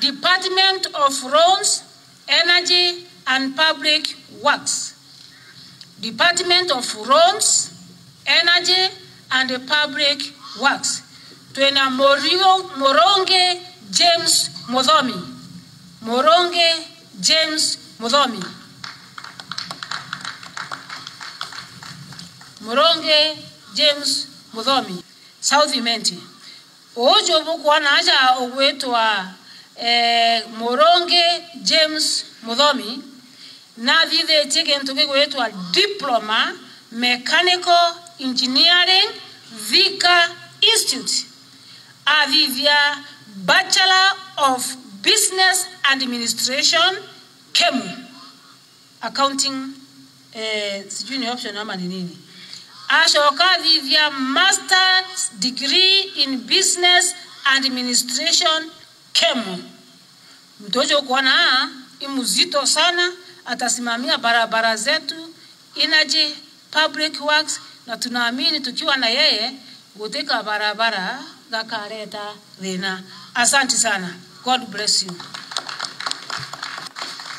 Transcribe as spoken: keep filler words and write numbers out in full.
Department of Roads, Energy and Public Works. Department of Roads, Energy and Public Works. Twena Murungi James Muthomi. Murungi James Muthomi. Murungi James Muthomi. South Imenti. Ojo buku wanaja ogwetwa eh, Murungi James Muthomi. Na vide chike ntuke gwetwa Diploma Mechanical Engineering Vika Institute. Avivia Bachelor of Business Administration Kemu. Accounting eh, sijuni option ama ni nini. Ashoka vivia Master's Degree in Business Administration Kemu. Mtojo kuona imuzito sana, atasimamia barabara zetu, energy, public works, na tunaamini tukiwa na yeye guteka barabara gakareta thina. Asante sana. God bless you.